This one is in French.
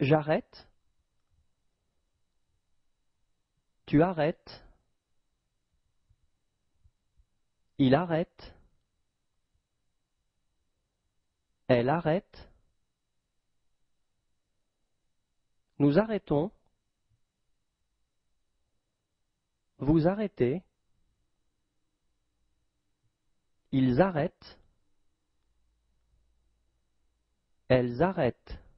J'arrête. Tu arrêtes. Il arrête. Elle arrête. Nous arrêtons. Vous arrêtez. Ils arrêtent. Elles arrêtent.